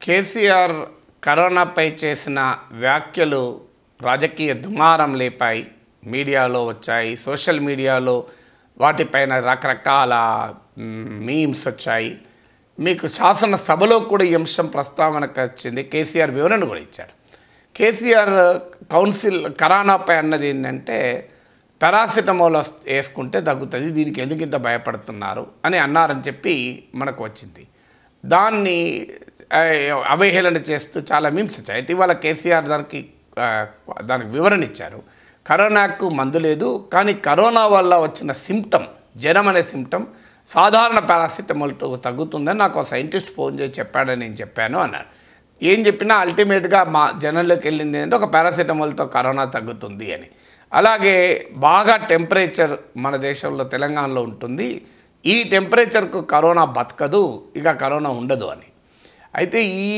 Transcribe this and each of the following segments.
కేసీఆర్ కరోనాపై చేసిన వ్యాఖ్యలు రాజకీయ దుమారం లేపాయి. మీడియాలో వచ్చాయి, సోషల్ మీడియాలో వాటిపైన రకరకాల మీమ్స్ వచ్చాయి. మీకు శాసనసభలో కూడా ఈ అంశం ప్రస్తావనకు వచ్చింది. కేసీఆర్ వివరణ కూడా ఇచ్చారు. కేసీఆర్ కౌన్సిల్ కరోనాపై అన్నది ఏంటంటే పారాసిటమాల్ వేసుకుంటే తగ్గుతుంది, దీనికి ఎందుకు ఇంత భయపడుతున్నారు అని అన్నారని చెప్పి మనకు వచ్చింది. దాన్ని అవహేళన చేస్తూ చాలా మీమ్స్ వచ్చాయి. అయితే ఇవాళ కేసీఆర్ దానికి వివరణ ఇచ్చారు. కరోనాకు మందు లేదు, కానీ కరోనా వల్ల వచ్చిన సిమ్టమ్, జ్వరం అనే సిమ్టమ్ సాధారణ పారాసిటమాల్తో తగ్గుతుందని నాకు ఒక సైంటిస్ట్ ఫోన్ చేసి చెప్పాడని నేను చెప్పాను అన్నారు. ఏం చెప్పినా అల్టిమేట్గా మా జనంలోకి వెళ్ళింది ఏంటంటే ఒక పారాసిటమాల్తో కరోనా తగ్గుతుంది అని. అలాగే బాగా టెంపరేచర్ మన దేశంలో తెలంగాణలో ఉంటుంది, ఈ టెంపరేచర్కు కరోనా బతకదు, ఇక కరోనా ఉండదు అని. అయితే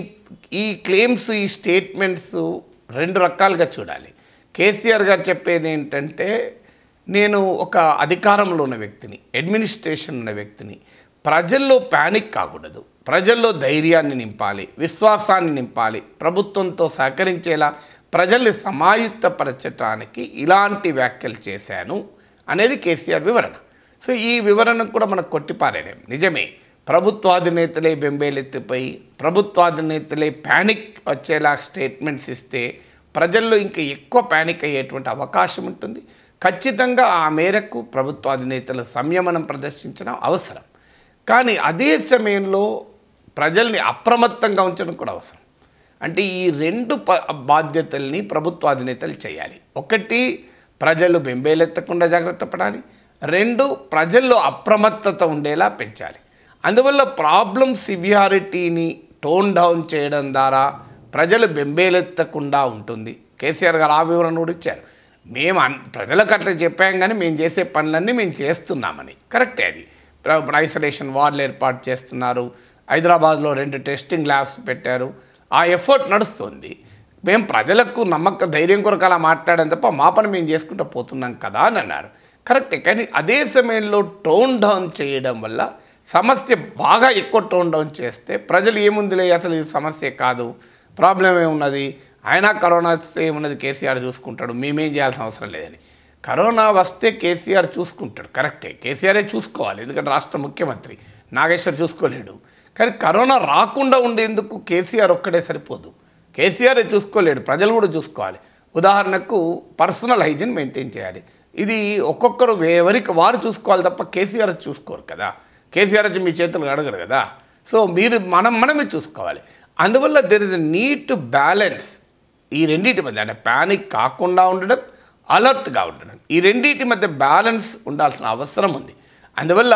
ఈ క్లెయిమ్స్, ఈ స్టేట్మెంట్స్ రెండు రకాలుగా చూడాలి. కేసీఆర్ గారు చెప్పేది ఏంటంటే, నేను ఒక అధికారంలో ఉన్న వ్యక్తిని, అడ్మినిస్ట్రేషన్ ఉన్న వ్యక్తిని, ప్రజల్లో ప్యానిక్ కాకూడదు, ప్రజల్లో ధైర్యాన్ని నింపాలి, విశ్వాసాన్ని నింపాలి, ప్రభుత్వంతో సహకరించేలా ప్రజల్ని సమాయుక్తపరచడానికి ఇలాంటి వ్యాఖ్యలు చేశాను అనేది కేసీఆర్ వివరణ. సో ఈ వివరణకు కూడా మనకు కొట్టిపారేయడం నిజమే. ప్రభుత్వాధినేతలే బెంబేలెత్తిపోయి, ప్రభుత్వాధినేతలే ప్యానిక్ వచ్చేలా స్టేట్మెంట్స్ ఇస్తే ప్రజల్లో ఇంకా ఎక్కువ ప్యానిక్ అయ్యేటువంటి అవకాశం ఉంటుంది. ఖచ్చితంగా ఆ మేరకు ప్రభుత్వాధినేతలు సంయమనం ప్రదర్శించడం అవసరం. కానీ అదే సమయంలో ప్రజల్ని అప్రమత్తంగా ఉంచడం కూడా అవసరం. అంటే ఈ రెండు బాధ్యతల్ని ప్రభుత్వాధినేతలు చేయాలి. ఒకటి, ప్రజలు బెంబేలెత్తకుండా జాగ్రత్త పడాలి. రెండు, ప్రజల్లో అప్రమత్తత ఉండేలా పెంచాలి. అందువల్ల ప్రాబ్లం సివియారిటీని టోన్ డౌన్ చేయడం ద్వారా ప్రజలు బెంబేలెత్తకుండా ఉంటుంది. కేసీఆర్ గారు ఆ వివరణ కూడా ఇచ్చారు. మేము ప్రజలకు అట్లా చెప్పాం, కానీ మేము చేసే పనులన్నీ మేము చేస్తున్నామని. కరెక్టే అది. ఇప్పుడు ఐసోలేషన్ వార్డులు ఏర్పాటు చేస్తున్నారు, హైదరాబాద్లో 2 టెస్టింగ్ ల్యాబ్స్ పెట్టారు, ఆ ఎఫర్ట్ నడుస్తుంది. మేము ప్రజలకు ధైర్యం కొరకు అలా మాట్లాడడం తప్ప మా పని మేము చేసుకుంటూ పోతున్నాం కదా అని అన్నారు. కరెక్టే. కానీ అదే సమయంలో టోన్ డౌన్ చేయడం వల్ల సమస్య బాగా ఎక్కువ టోన్ డౌన్ చేస్తే ప్రజలు ఏముందిలే, అసలు ఇది సమస్య కాదు, ప్రాబ్లం ఏమున్నది, అయినా కరోనా వస్తే ఏమున్నది, కేసీఆర్ చూసుకుంటాడు, మేమేం చేయాల్సిన అవసరం లేదని. కరోనా వస్తే కేసీఆర్ చూసుకుంటాడు, కరెక్టే, కేసీఆరే చూసుకోవాలి, ఎందుకంటే రాష్ట్ర ముఖ్యమంత్రి. నాగేశ్వర్ చూసుకోలేడు. కానీ కరోనా రాకుండా ఉండేందుకు కేసీఆర్ ఒక్కడే సరిపోదు, కేసీఆరే చూసుకోలేడు, ప్రజలు కూడా చూసుకోవాలి. ఉదాహరణకు పర్సనల్ హైజీన్ మెయింటైన్ చేయాలి. ఇది ఒక్కొక్కరు ఎవరికి వారు చూసుకోవాలి తప్ప కేసీఆర్ చూసుకోరు కదా. కేసీఆర్ వచ్చి మీ చేతులు అడగరు కదా. సో మీరు మనమే చూసుకోవాలి. అందువల్ల there is a need to balance ఈ రెండింటి మధ్య. అంటే ప్యానిక్ కాకుండా ఉండడం, అలర్ట్గా ఉండడం, ఈ రెండింటి మధ్య బ్యాలెన్స్ ఉండాల్సిన అవసరం ఉంది. అందువల్ల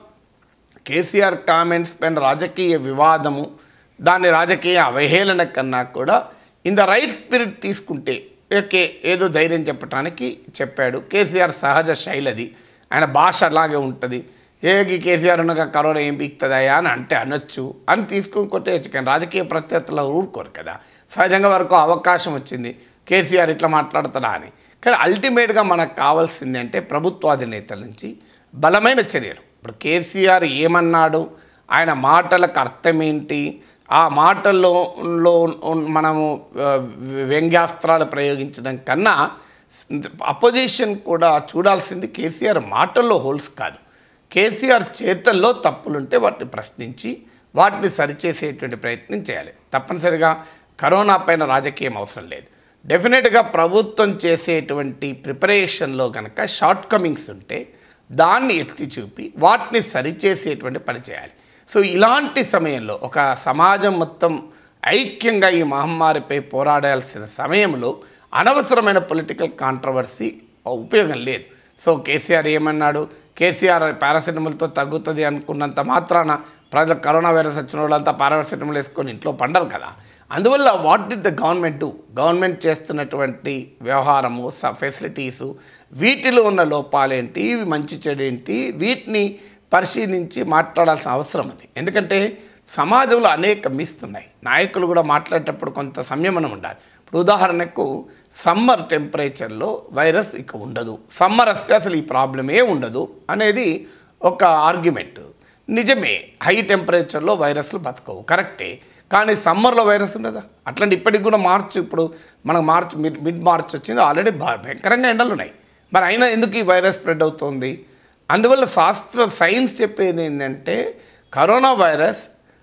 కేసీఆర్ కామెంట్స్ పైన రాజకీయ వివాదము, దాన్ని రాజకీయ అవహేళన కన్నా కూడా ఇన్ ద రైట్ స్పిరిట్ తీసుకుంటే ఏదో ధైర్యం చెప్పడానికి చెప్పాడు. కేసీఆర్ సహజ శైలది, ఆయన భాష అలాగే ఉంటుంది. కేసీఆర్ ఉండగా కరోనా ఏం పీక్తుందయా అని అంటే అనొచ్చు అని తీసుకుని కొట్టేయచ్చు. కానీ రాజకీయ ప్రత్యర్థులు ఊరుకోరు కదా. సహజంగా వరకు అవకాశం వచ్చింది, కేసీఆర్ ఇట్లా మాట్లాడుతాడా అని. కానీ అల్టిమేట్గా మనకు కావాల్సింది అంటే ప్రభుత్వాధినేతల నుంచి బలమైన చర్యలు. ఇప్పుడు కేసీఆర్ ఏమన్నాడు, ఆయన మాటలకు అర్థం ఏంటి, ఆ మాటల్లో మనము వ్యంగ్యాస్త్రాలు ప్రయోగించడం కన్నా అపోజిషన్ కూడా చూడాల్సింది కేసీఆర్ మాటల్లో హోల్స్ కాదు, కేసీఆర్ చేతల్లో తప్పులుంటే వాటిని ప్రశ్నించి వాటిని సరిచేసేటువంటి ప్రయత్నం చేయాలి. తప్పనిసరిగా కరోనా పైన రాజకీయం అవసరం లేదు. డెఫినెట్గా ప్రభుత్వం చేసేటువంటి ప్రిపరేషన్లో కనుక షార్ట్ కమింగ్స్ ఉంటే దాన్ని ఎత్తి చూపి వాటిని సరిచేసేటువంటి పని చేయాలి. సో ఇలాంటి సమయంలో ఒక సమాజం మొత్తం ఐక్యంగా ఈ మహమ్మారిపై పోరాడాల్సిన సమయంలో అనవసరమైన పొలిటికల్ కాంట్రవర్సీ ఉపయోగం లేదు. సో కేసీఆర్ ఏమన్నాడు, కేసీఆర్ పారాసిటమాల్తో తగ్గుతుంది అనుకున్నంత మాత్రాన ప్రజలు కరోనా వైరస్ వచ్చిన వాళ్ళంతా పారాసిటమాల్ వేసుకొని ఇంట్లో పండరు కదా. అందువల్ల what did the government do, government చేస్తున్నటువంటి వ్యవహారము, ఫెసిలిటీసు, వీటిలో ఉన్న లోపాలేంటి, ఇవి మంచి చెడు ఏంటి, వీటిని పరిశీలించి మాట్లాడాల్సిన అవసరం ఉంది. ఎందుకంటే సమాజంలో అనేక మిస్తున్నాయి. నాయకులు కూడా మాట్లాడేటప్పుడు కొంత సంయమనం ఉండాలి. ఇప్పుడు ఉదాహరణకు సమ్మర్ టెంపరేచర్లో వైరస్ ఇక ఉండదు, సమ్మర్ వస్తే అసలు ఈ ప్రాబ్లమే ఉండదు అనేది ఒక ఆర్గ్యుమెంట్. నిజమే, హై టెంపరేచర్లో వైరస్లు బతకవు, కరెక్టే. కానీ సమ్మర్లో వైరస్ ఉండదా? అట్లాంటి ఇప్పటికి కూడా మార్చ్, ఇప్పుడు మనకు మార్చ్ మిడ్ మార్చ్ వచ్చింది, ఆల్రెడీ భయంకరంగా ఎండలు ఉన్నాయి. మరి అయినా ఎందుకు ఈ వైరస్ స్ప్రెడ్ అవుతుంది? అందువల్ల సైన్స్ చెప్పేది ఏంటంటే కరోనా వైరస్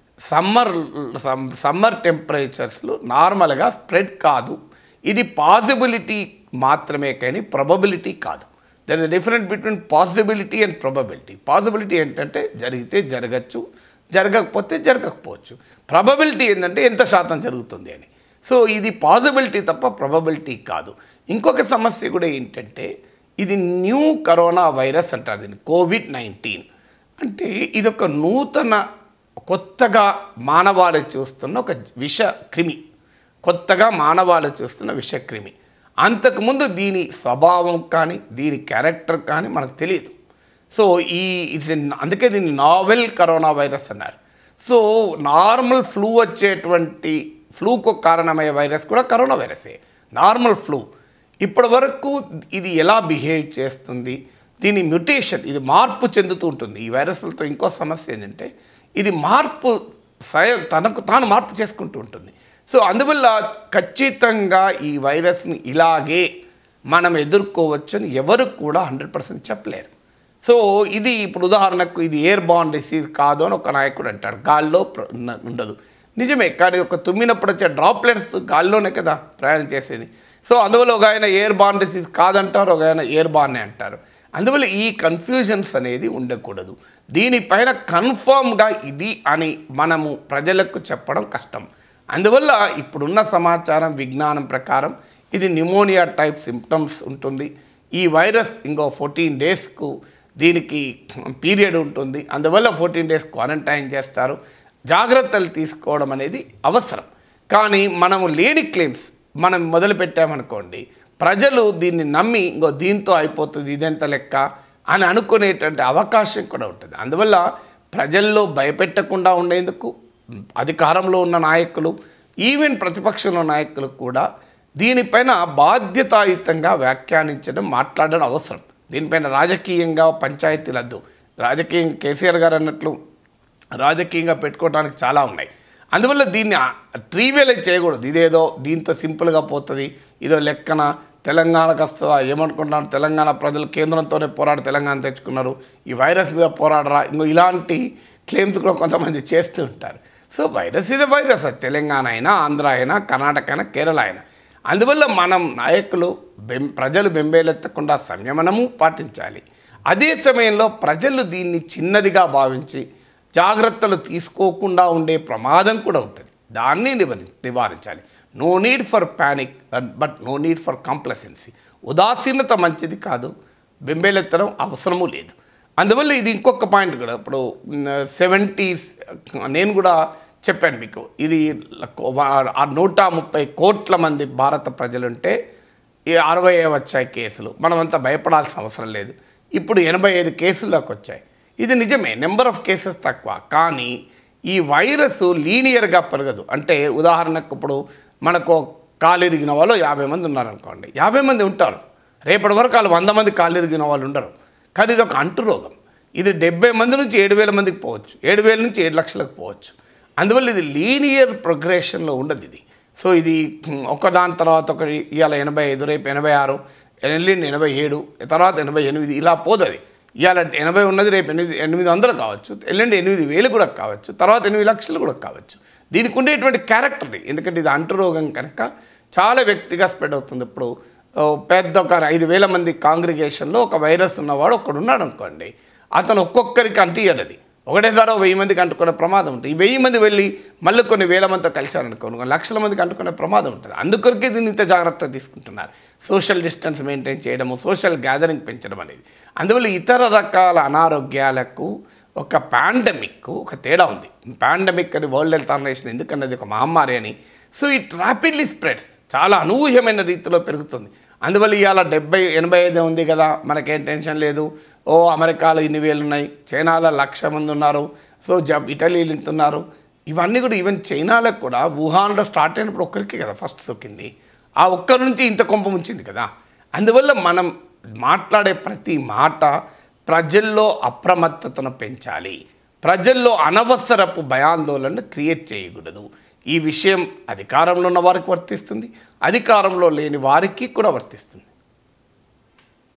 సమ్మర్ టెంపరేచర్స్లో నార్మల్గా స్ప్రెడ్ కాదు. ఇది పాసిబిలిటీ మాత్రమే కానీ ప్రాబబిలిటీ కాదు. There is difference between possibility and probability. Possibility ఏంటంటే జరిగితే జరగచ్చు, జరగకపోతే జరగకపోవచ్చు. ప్రాబబిలిటీ ఏంటంటే ఎంత శాతం జరుగుతుంది అని. సో ఇది పాసిబిలిటీ తప్ప ప్రాబబిలిటీ కాదు. ఇంకొక సమస్య కూడా ఏంటంటే ఇది న్యూ కరోనా వైరస్ అంటారు దీన్ని, కోవిడ్-19. అంటే ఇది ఒక నూతన కొత్తగా మానవాళి చూస్తున్న ఒక విషక్రిమి, కొత్తగా మానవాళి చూస్తున్న విషక్రిమి. అంతకుముందు దీని స్వభావం కానీ దీని క్యారెక్టర్ కానీ మనకు తెలియదు. సో అందుకే దీన్ని నావెల్ కరోనా వైరస్ అన్నారు. సో నార్మల్ ఫ్లూ వచ్చేటువంటి ఫ్లూకు కారణమయ్యే వైరస్ కూడా కరోనా వైరసే, నార్మల్ ఫ్లూ. ఇప్పటి వరకు ఇది ఎలా బిహేవ్ చేస్తుంది, దీని మ్యుటేషన్, ఇది మార్పు చెందుతూ ఉంటుంది. ఈ వైరస్లతో ఇంకో సమస్య ఏంటంటే ఇది తనకు తాను మార్పు చేసుకుంటూ ఉంటుంది. సో అందువల్ల ఖచ్చితంగా ఈ వైరస్ని ఇలాగే మనం ఎదుర్కోవచ్చు అని ఎవరు కూడా 100% చెప్పలేరు. సో ఇది ఇప్పుడు ఉదాహరణకు ఇది ఎయిర్ బార్న్ డిసీజ్ కాదు అని ఒక నాయకుడు అంటాడు, గాల్లో ఉండదు. నిజమే, కానీ ఒక తుమ్మినప్పుడు వచ్చే డ్రాప్లెట్స్ గాల్లోనే కదా ప్రయాణం చేసేది. సో అందువల్ల ఒక ఆయన ఎయిర్ బార్న్ డిసీజ్ కాదంటారు, ఒక ఆయన ఎయిర్ బార్నే అంటారు. అందువల్ల ఈ కన్ఫ్యూజన్స్ అనేది ఉండకూడదు. దీనిపైన కన్ఫర్మ్గా ఇది అని మనము ప్రజలకు చెప్పడం కష్టం. అందువల్ల ఇప్పుడున్న సమాచారం విజ్ఞానం ప్రకారం ఇది న్యూమోనియా టైప్ సిమ్టమ్స్ ఉంటుంది. ఈ వైరస్ ఇంకో 14 డేస్కు దీనికి పీరియడ్ ఉంటుంది. అందువల్ల 14 డేస్ క్వారంటైన్ చేస్తారు. జాగ్రత్తలు తీసుకోవడం అనేది అవసరం. కానీ మనము లేని క్లెయిమ్స్ మనం మొదలుపెట్టామనుకోండి, ప్రజలు దీన్ని నమ్మి ఇంకో దీంతో అయిపోతుంది ఇదెంత లెక్క అని అనుకునేటువంటి అవకాశం కూడా ఉంటుంది. అందువల్ల ప్రజల్లో భయపెట్టకుండా ఉండేందుకు అధికారంలో ఉన్న నాయకులు, ఈవెన్ ప్రతిపక్షంలో నాయకులు కూడా దీనిపైన బాధ్యతాయుతంగా వ్యాఖ్యానించడం, మాట్లాడడం అవసరం. దీనిపైన రాజకీయంగా పంచాయతీలద్దు. రాజకీయం కేసీఆర్ గారు అన్నట్లు రాజకీయంగా పెట్టుకోవడానికి చాలా ఉన్నాయి. అందువల్ల దీన్ని ట్రీవియలైజ్ చేయకూడదు. ఇదేదో దీంతో సింపుల్గా పోతుంది, ఇదో లెక్కన తెలంగాణకు వస్తుందా ఏమనుకుంటున్నారు, తెలంగాణ ప్రజలు కేంద్రంతోనే పోరాడి తెలంగాణ తెచ్చుకున్నారు, ఈ వైరస్ మీద పోరాడరా, ఇంకో ఇలాంటి క్లెయిమ్స్ కూడా కొంతమంది చేస్తూ ఉంటారు. సో వైరస్ ఇది వైరస్, తెలంగాణ అయినా ఆంధ్ర అయినా కర్ణాటక అయినా కేరళ అయినా. అందువల్ల మనం నాయకులు ప్రజలు బెంబేలెత్తకుండా సంయమనము పాటించాలి. అదే సమయంలో ప్రజలు దీన్ని చిన్నదిగా భావించి జాగ్రత్తలు తీసుకోకుండా ఉండే ప్రమాదం కూడా ఉంటుంది. దాన్ని నివారించాలి. No need for panic but no need for complacency. ఉదాసీనత మంచిది కాదు, బెంబేలెత్తడం అవసరము లేదు. అందువల్ల ఇది ఇంకొక పాయింట్ కూడా, ఇప్పుడు 70s నేను కూడా చెప్పాను మీకు, ఇది 130 కోట్ల మంది భారత ప్రజలుంటే 60 వచ్చాయి కేసులు. మనమంతా భయపడాల్సిన అవసరం లేదు. ఇప్పుడు 85 కేసుల్లోకి వచ్చాయి. ఇది నిజమే, నెంబర్ ఆఫ్ కేసెస్ తక్కువ, కానీ ఈ వైరస్ లీనియర్గా పెరగదు. అంటే ఉదాహరణకు ఇప్పుడు మనకు కాలు ఇరిగిన వాళ్ళు 50 మంది ఉన్నారనుకోండి, 50 మంది ఉంటారు. రేపటి వరకు వాళ్ళు 100 మంది కాలు ఇరిగిన వాళ్ళు ఉండరు. కానీ ఇది ఒక అంటు రోగం. ఇది 70 మంది నుంచి 7,000 మందికి పోవచ్చు, 7,000 నుంచి 7 లక్షలకు పోవచ్చు. అందువల్ల ఇది లీనియర్ ప్రోగ్రెషన్లో ఉండదు ఇది. సో ఇది ఒకదాని తర్వాత ఒకటి, ఇవాళ 85, రేపు 86, ఎల్లుండి 87, తర్వాత 88, ఇలా పోతుంది. ఇవాళ 80 ఉన్నది రేపు 800 కావచ్చు, ఎల్లుండి 8,000 కూడా కావచ్చు, తర్వాత 8 లక్షలు కూడా కావచ్చు. దీనికి ఉండేటువంటి క్యారెక్టర్ది, ఎందుకంటే ఇది అంటురోగం కనుక చాలా వ్యక్తిగా స్ప్రెడ్ అవుతుంది. ఇప్పుడు పెద్ద ఒక 5,000 మంది కాంగ్రిగేషన్లో ఒక వైరస్ ఉన్నవాడు ఒక్కడున్నాడు అనుకోండి, అతను ఒక్కొక్కరికి అంటియ్యడు. అది ఒకటేసారి 1000 మందికి అంటుకునే ప్రమాదం ఉంటుంది. ఈ 1000 మంది వెళ్ళి మళ్ళీ కొన్ని వేల మందితో కలిశారనుకోండి, లక్షల మందికి అంటుకునే ప్రమాదం ఉంటుంది. అందుకొరకే దీన్ని ఇంత జాగ్రత్త తీసుకుంటున్నారు. సోషల్ డిస్టెన్స్ మెయింటైన్ చేయడము, సోషల్ గ్యాదరింగ్ పెంచడం అనేది. అందువల్ల ఇతర రకాల అనారోగ్యాలకు ఒక పాండమిక్ ఒక తేడా ఉంది. పాండమిక్ అని వరల్డ్ హెల్త్ ఆర్గనైజేషన్ ఎందుకన్నది ఒక మహమ్మారి అని. సో ఇట్ ర్యాపిడ్లీ స్ప్రెడ్స్, చాలా అనూహ్యమైన రీతిలో పెరుగుతుంది. అందువల్ల ఇవాళ 70-85 ఉంది కదా, మనకేం టెన్షన్ లేదు. అమెరికాలో ఇన్ని వేలు ఉన్నాయి, చైనాలో 1,00,000 మంది ఉన్నారు, సో ఇటలీలు ఇంత ఉన్నారు. ఇవన్నీ కూడా ఈవెన్ చైనాలకు కూడా వుహాన్లో స్టార్ట్ అయినప్పుడు ఒక్కరికి కదా ఫస్ట్ సోకింది. ఆ ఒక్కరి నుంచి ఇంత కొంప ముంచింది కదా. అందువల్ల మనం మాట్లాడే ప్రతి మాట ప్రజల్లో అప్రమత్తతను పెంచాలి. ప్రజల్లో అనవసరపు భయాందోళనను క్రియేట్ చేయకూడదు. ఈ విషయం అధికారంలో ఉన్న వారికి వర్తిస్తుంది, అధికారంలో లేని వారికి కూడా వర్తిస్తుంది.